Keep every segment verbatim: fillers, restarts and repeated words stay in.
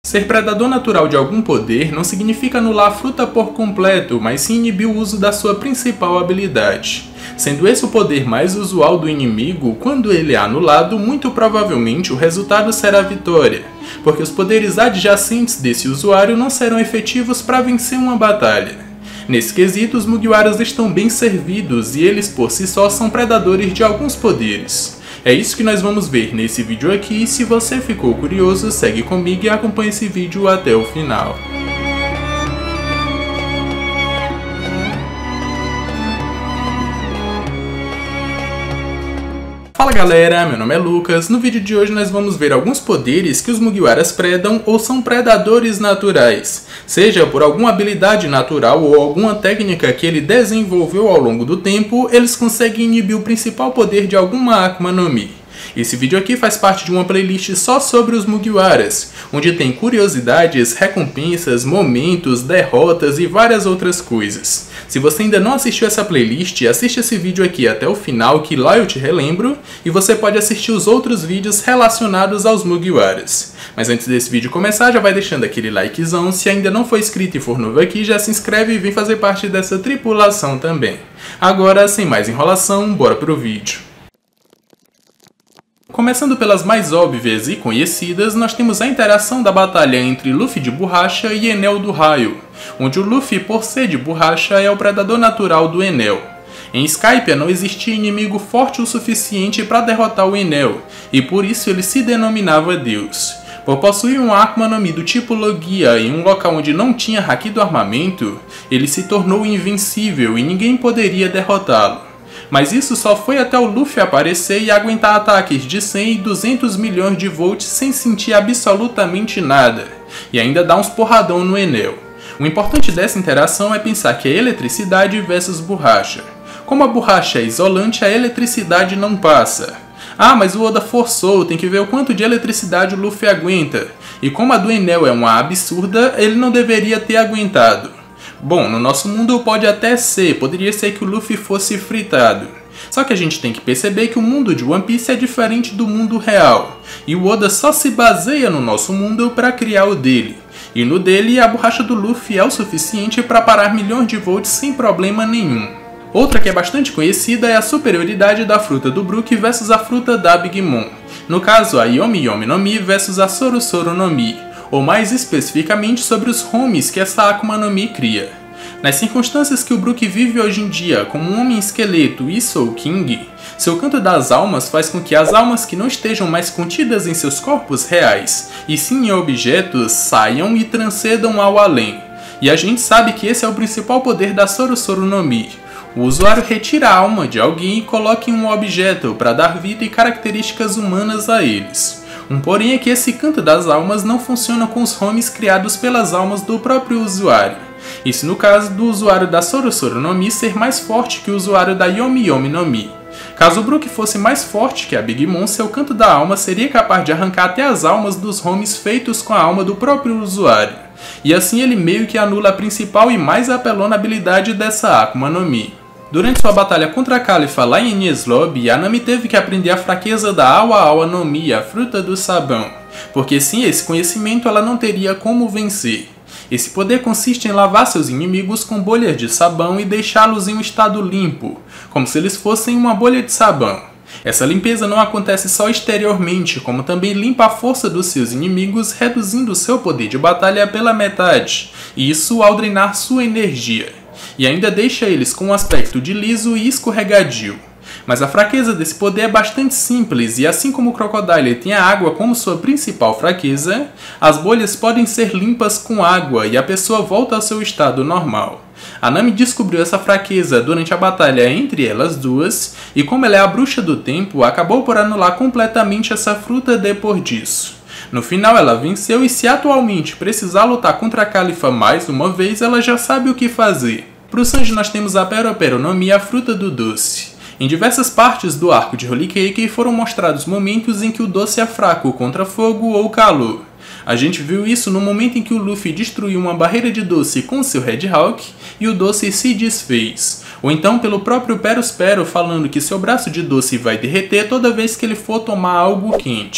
Ser predador natural de algum poder não significa anular a fruta por completo, mas sim inibir o uso da sua principal habilidade. Sendo esse o poder mais usual do inimigo, quando ele é anulado, muito provavelmente o resultado será a vitória, porque os poderes adjacentes desse usuário não serão efetivos para vencer uma batalha. Nesse quesito, os Mugiwaras estão bem servidos e eles por si só são predadores de alguns poderes. É isso que nós vamos ver nesse vídeo aqui, e se você ficou curioso, segue comigo e acompanhe esse vídeo até o final. Fala galera, meu nome é Lucas. No vídeo de hoje nós vamos ver alguns poderes que os Mugiwaras predam ou são predadores naturais. Seja por alguma habilidade natural ou alguma técnica que ele desenvolveu ao longo do tempo, eles conseguem inibir o principal poder de alguma Akuma no Mi. Esse vídeo aqui faz parte de uma playlist só sobre os Mugiwaras, onde tem curiosidades, recompensas, momentos, derrotas e várias outras coisas. Se você ainda não assistiu essa playlist, assiste esse vídeo aqui até o final, que lá eu te relembro, e você pode assistir os outros vídeos relacionados aos Mugiwaras. Mas antes desse vídeo começar, já vai deixando aquele likezão. Se ainda não for inscrito e for novo aqui, já se inscreve e vem fazer parte dessa tripulação também. Agora, sem mais enrolação, bora pro vídeo. Começando pelas mais óbvias e conhecidas, nós temos a interação da batalha entre Luffy de Borracha e Enel do Raio, onde o Luffy, por ser de borracha, é o predador natural do Enel. Em Skypiea não existia inimigo forte o suficiente para derrotar o Enel, e por isso ele se denominava Deus. Por possuir um Akuma no Mi do tipo Logia em um local onde não tinha haki do armamento, ele se tornou invencível e ninguém poderia derrotá-lo. Mas isso só foi até o Luffy aparecer e aguentar ataques de cem e duzentos milhões de volts sem sentir absolutamente nada, e ainda dar uns porradão no Enel. O importante dessa interação é pensar que é eletricidade versus borracha. Como a borracha é isolante, a eletricidade não passa. Ah, mas o Oda forçou, tem que ver o quanto de eletricidade o Luffy aguenta. E como a do Enel é uma absurda, ele não deveria ter aguentado. Bom, no nosso mundo pode até ser, poderia ser que o Luffy fosse fritado. Só que a gente tem que perceber que o mundo de One Piece é diferente do mundo real. E o Oda só se baseia no nosso mundo para criar o dele. E no dele, a borracha do Luffy é o suficiente para parar milhões de volts sem problema nenhum. Outra que é bastante conhecida é a superioridade da fruta do Brook versus a fruta da Big Mom. No caso, a Yomi Yomi no Mi versus a Soro Soro no Mi. Ou mais especificamente sobre os homies que essa Akuma no Mi cria. Nas circunstâncias que o Brook vive hoje em dia como um homem esqueleto e Soul King, seu canto das almas faz com que as almas que não estejam mais contidas em seus corpos reais, e sim em objetos, saiam e transcendam ao além. E a gente sabe que esse é o principal poder da Soro Soro no Mi. O usuário retira a alma de alguém e coloca em um objeto para dar vida e características humanas a eles. Um porém é que esse canto das almas não funciona com os homies criados pelas almas do próprio usuário. Isso no caso do usuário da Soro Soro no Mi ser mais forte que o usuário da Yomi Yomi no Mi. Caso o Brook fosse mais forte que a Big Mom, seu canto da alma seria capaz de arrancar até as almas dos homies feitos com a alma do próprio usuário. E assim ele meio que anula a principal e mais apelona habilidade dessa Akuma no Mi. Durante sua batalha contra a Califa lá em Enies Lobby, a Nami teve que aprender a fraqueza da Awa Awa no Mi, a fruta do sabão, porque sem esse conhecimento ela não teria como vencer. Esse poder consiste em lavar seus inimigos com bolhas de sabão e deixá-los em um estado limpo, como se eles fossem uma bolha de sabão. Essa limpeza não acontece só exteriormente, como também limpa a força dos seus inimigos, reduzindo seu poder de batalha pela metade, e isso ao drenar sua energia. E ainda deixa eles com um aspecto de liso e escorregadio. Mas a fraqueza desse poder é bastante simples, e assim como o Crocodile tem a água como sua principal fraqueza, as bolhas podem ser limpas com água e a pessoa volta ao seu estado normal. A Nami descobriu essa fraqueza durante a batalha entre elas duas, e como ela é a bruxa do tempo, acabou por anular completamente essa fruta depois disso. No final ela venceu, e se atualmente precisar lutar contra a Califa mais uma vez, ela já sabe o que fazer. Para o Sanji nós temos a Pero Pero no Mi, a fruta do doce. Em diversas partes do arco de Holy Cake foram mostrados momentos em que o doce é fraco contra fogo ou calor. A gente viu isso no momento em que o Luffy destruiu uma barreira de doce com seu Red Hawk e o doce se desfez. Ou então pelo próprio Perospero falando que seu braço de doce vai derreter toda vez que ele for tomar algo quente.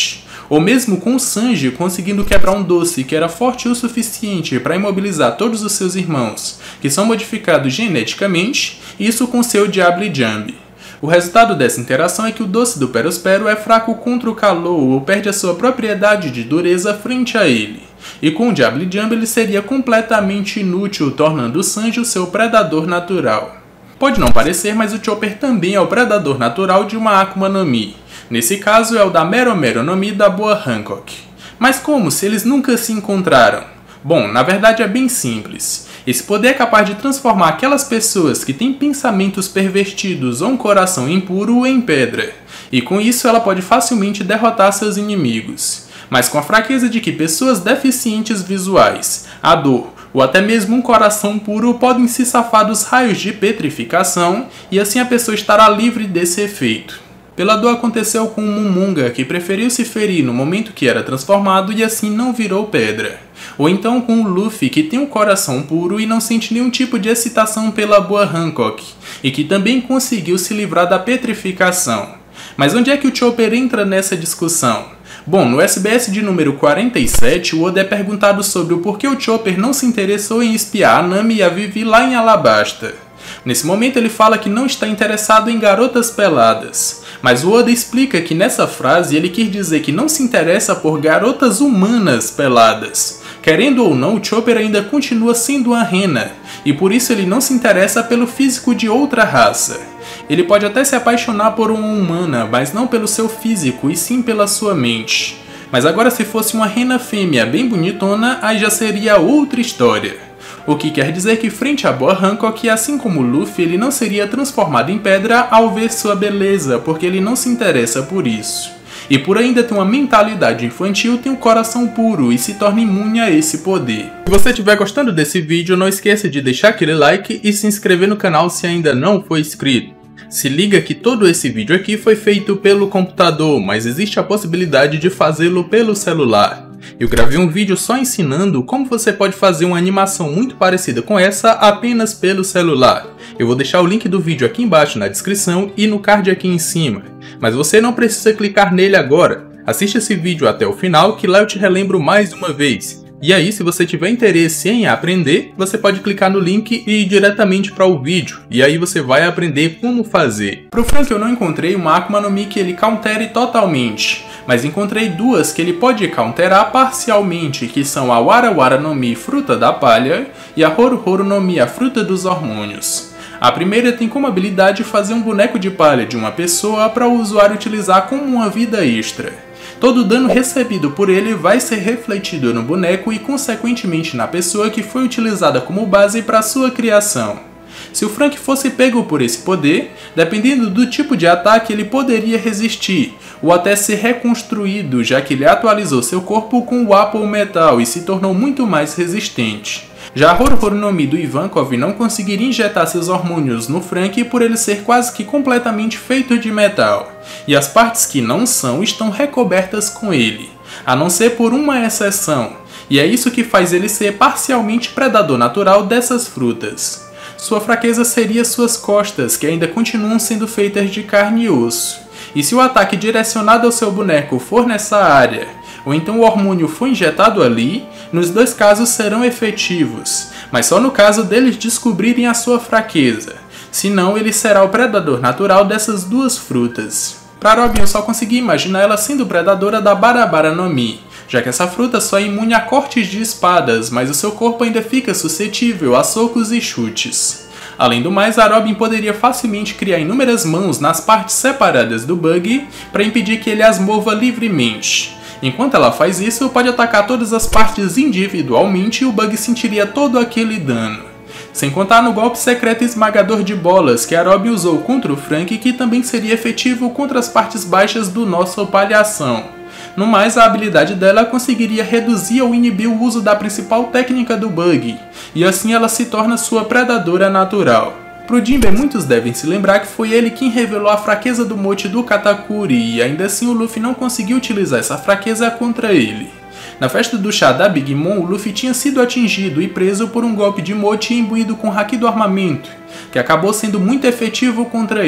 ou mesmo com o Sanji conseguindo quebrar um doce que era forte o suficiente para imobilizar todos os seus irmãos, que são modificados geneticamente, isso com seu Diable Jambe. O resultado dessa interação é que o doce do Perospero é fraco contra o calor ou perde a sua propriedade de dureza frente a ele. E com o Diable Jambe ele seria completamente inútil, tornando o Sanji o seu predador natural. Pode não parecer, mas o Chopper também é o predador natural de uma Akuma no Mi. Nesse caso é o da Mero Mero no Mi da Boa Hancock. Mas como se eles nunca se encontraram? Bom, na verdade é bem simples. Esse poder é capaz de transformar aquelas pessoas que têm pensamentos pervertidos ou um coração impuro em pedra. E com isso ela pode facilmente derrotar seus inimigos. Mas com a fraqueza de que pessoas deficientes visuais, a dor ou até mesmo um coração puro podem se safar dos raios de petrificação e assim a pessoa estará livre desse efeito. Pela dor aconteceu com o Momonga, que preferiu se ferir no momento que era transformado e assim não virou pedra. Ou então com o Luffy, que tem um coração puro e não sente nenhum tipo de excitação pela Boa Hancock, e que também conseguiu se livrar da petrificação. Mas onde é que o Chopper entra nessa discussão? Bom, no S B S de número quarenta e sete, o Oda é perguntado sobre o porquê o Chopper não se interessou em espiar a Nami e a Vivi lá em Alabasta. Nesse momento ele fala que não está interessado em garotas peladas, mas o Oda explica que nessa frase ele quis dizer que não se interessa por garotas humanas peladas. Querendo ou não, o Chopper ainda continua sendo uma rena, e por isso ele não se interessa pelo físico de outra raça. Ele pode até se apaixonar por uma humana, mas não pelo seu físico, e sim pela sua mente. Mas agora se fosse uma rena fêmea bem bonitona, aí já seria outra história. O que quer dizer que frente a Boa Hancock, assim como Luffy, ele não seria transformado em pedra ao ver sua beleza, porque ele não se interessa por isso. E por ainda ter uma mentalidade infantil, tem um coração puro e se torna imune a esse poder. Se você estiver gostando desse vídeo, não esqueça de deixar aquele like e se inscrever no canal se ainda não for inscrito. Se liga que todo esse vídeo aqui foi feito pelo computador, mas existe a possibilidade de fazê-lo pelo celular. Eu gravei um vídeo só ensinando como você pode fazer uma animação muito parecida com essa apenas pelo celular. Eu vou deixar o link do vídeo aqui embaixo na descrição e no card aqui em cima. Mas você não precisa clicar nele agora. Assiste esse vídeo até o final que lá eu te relembro mais uma vez. E aí, se você tiver interesse em aprender, você pode clicar no link e ir diretamente para o vídeo. E aí você vai aprender como fazer. Pro Frank eu não encontrei uma Akuma no Mi que ele countere totalmente, mas encontrei duas que ele pode counterar parcialmente, que são a Wara Wara no Mi Fruta da Palha e a Horu Horu no Mi a Fruta dos Hormônios. A primeira tem como habilidade fazer um boneco de palha de uma pessoa para o usuário utilizar como uma vida extra. Todo o dano recebido por ele vai ser refletido no boneco e consequentemente na pessoa que foi utilizada como base para sua criação. Se o Frank fosse pego por esse poder, dependendo do tipo de ataque ele poderia resistir, ou até ser reconstruído, já que ele atualizou seu corpo com o Apple Metal e se tornou muito mais resistente. Já a Horu Horu no Mi do Ivankov não conseguiria injetar seus hormônios no Frank por ele ser quase que completamente feito de metal, e as partes que não são estão recobertas com ele, a não ser por uma exceção, e é isso que faz ele ser parcialmente predador natural dessas frutas. Sua fraqueza seria suas costas, que ainda continuam sendo feitas de carne e osso, e se o ataque direcionado ao seu boneco for nessa área, ou então o hormônio foi injetado ali, nos dois casos serão efetivos, mas só no caso deles descobrirem a sua fraqueza, senão ele será o predador natural dessas duas frutas. Para Robin eu só consegui imaginar ela sendo predadora da Bara Bara no Mi, já que essa fruta só é imune a cortes de espadas, mas o seu corpo ainda fica suscetível a socos e chutes. Além do mais, a Robin poderia facilmente criar inúmeras mãos nas partes separadas do Bug para impedir que ele as mova livremente. Enquanto ela faz isso, pode atacar todas as partes individualmente e o Bug sentiria todo aquele dano. Sem contar no golpe secreto esmagador de bolas que a Robin usou contra o Frank, que também seria efetivo contra as partes baixas do nosso palhação. No mais, a habilidade dela conseguiria reduzir ou inibir o uso da principal técnica do Bug, e assim ela se torna sua predadora natural. Pro Jinbe, muitos devem se lembrar que foi ele quem revelou a fraqueza do mote do Katakuri, e ainda assim o Luffy não conseguiu utilizar essa fraqueza contra ele. Na festa do chá da Big Mom, o Luffy tinha sido atingido e preso por um golpe de mote imbuído com haki do armamento, que acabou sendo muito efetivo contra ele.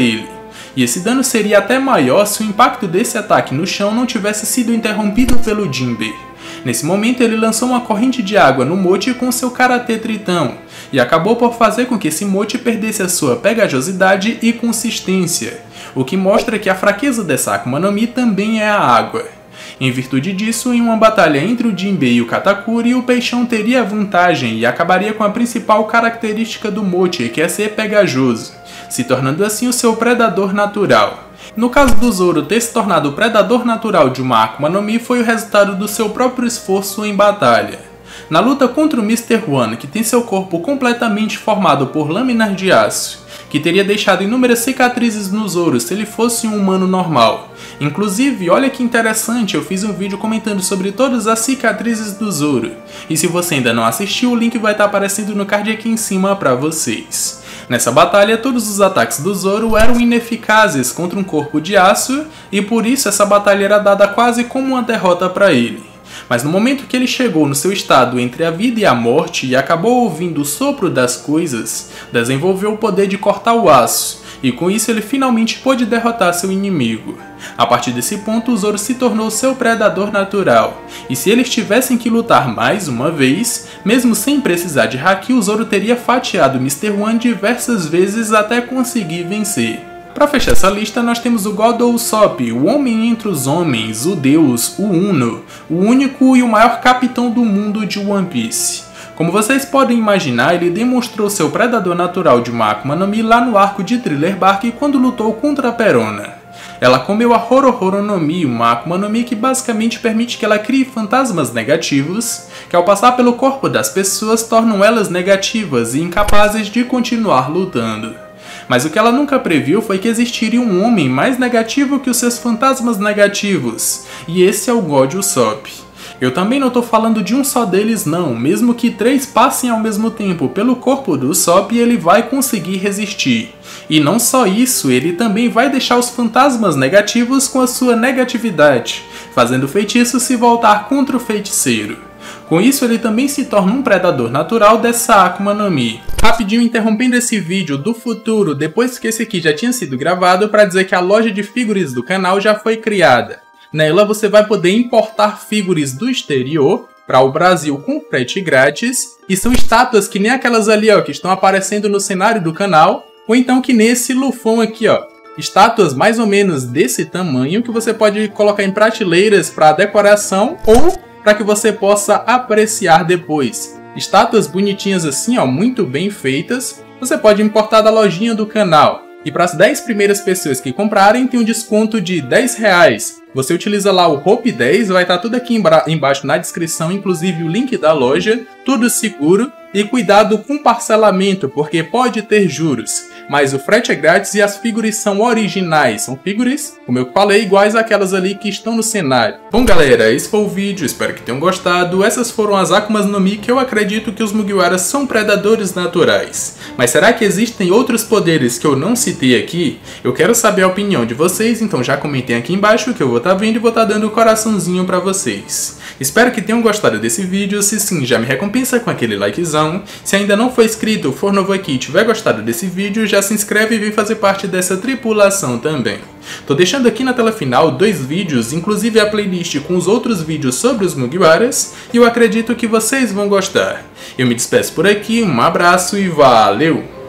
e esse dano seria até maior se o impacto desse ataque no chão não tivesse sido interrompido pelo Jinbe. Nesse momento ele lançou uma corrente de água no Mochi com seu Karatê Tritão, e acabou por fazer com que esse Mochi perdesse a sua pegajosidade e consistência, o que mostra que a fraqueza dessa Akuma no Mi também é a água. Em virtude disso, em uma batalha entre o Jinbe e o Katakuri, o Peixão teria vantagem e acabaria com a principal característica do Mochi, que é ser pegajoso, se tornando assim o seu predador natural. No caso do Zoro ter se tornado o predador natural de uma Akuma no Mi foi o resultado do seu próprio esforço em batalha. Na luta contra o mister One, que tem seu corpo completamente formado por lâminas de aço, que teria deixado inúmeras cicatrizes no Zoro se ele fosse um humano normal. Inclusive, olha que interessante, eu fiz um vídeo comentando sobre todas as cicatrizes do Zoro, e se você ainda não assistiu, o link vai estar aparecendo no card aqui em cima para vocês. Nessa batalha, todos os ataques do Zoro eram ineficazes contra um corpo de aço, e por isso essa batalha era dada quase como uma derrota para ele. Mas no momento que ele chegou no seu estado entre a vida e a morte e acabou ouvindo o sopro das coisas, desenvolveu o poder de cortar o aço, e com isso ele finalmente pôde derrotar seu inimigo. A partir desse ponto, o Zoro se tornou seu predador natural, e se eles tivessem que lutar mais uma vez, mesmo sem precisar de Haki, o Zoro teria fatiado o mister One diversas vezes até conseguir vencer. Para fechar essa lista, nós temos o God Usopp, o homem entre os homens, o deus, o Uno, o único e o maior capitão do mundo de One Piece. Como vocês podem imaginar, ele demonstrou seu predador natural de uma Akuma no Mi lá no arco de Thriller Bark quando lutou contra a Perona. Ela comeu a Horo-Horo no Mi, uma Akuma no Mi que basicamente permite que ela crie fantasmas negativos, que ao passar pelo corpo das pessoas tornam elas negativas e incapazes de continuar lutando. Mas o que ela nunca previu foi que existiria um homem mais negativo que os seus fantasmas negativos, e esse é o God Usopp. Eu também não estou falando de um só deles não, mesmo que três passem ao mesmo tempo pelo corpo do Usopp, ele vai conseguir resistir. E não só isso, ele também vai deixar os fantasmas negativos com a sua negatividade, fazendo o feitiço se voltar contra o feiticeiro. Com isso, ele também se torna um predador natural dessa Akuma no Mi. Rapidinho interrompendo esse vídeo do futuro, depois que esse aqui já tinha sido gravado, para dizer que a loja de figuras do canal já foi criada. Nela você vai poder importar figuras do exterior para o Brasil com frete grátis, e são estátuas que nem aquelas ali ó, que estão aparecendo no cenário do canal, ou então que nesse Lufão aqui ó. Estátuas mais ou menos desse tamanho que você pode colocar em prateleiras para decoração ou para que você possa apreciar depois. Estátuas bonitinhas assim, ó, muito bem feitas, você pode importar da lojinha do canal. E para as dez primeiras pessoas que comprarem tem um desconto de dez reais. Você utiliza lá o Hope dez, vai estar tudo aqui embaixo na descrição, inclusive o link da loja, tudo seguro. E cuidado com parcelamento, porque pode ter juros. Mas o frete é grátis e as figuras são originais. São figuras, como eu falei, iguais àquelas ali que estão no cenário. Bom galera, esse foi o vídeo, espero que tenham gostado. Essas foram as Akumas no Mi que eu acredito que os Mugiwaras são predadores naturais. Mas será que existem outros poderes que eu não citei aqui? Eu quero saber a opinião de vocês, então já comentem aqui embaixo que eu vou estar vendo e vou estar dando um coraçãozinho pra vocês. Espero que tenham gostado desse vídeo, se sim, já me recompensa com aquele likezão. Se ainda não for inscrito, for novo aqui e tiver gostado desse vídeo, já se inscreve e vem fazer parte dessa tripulação também. Tô deixando aqui na tela final dois vídeos, inclusive a playlist com os outros vídeos sobre os Mugiwaras, e eu acredito que vocês vão gostar. Eu me despeço por aqui, um abraço e valeu!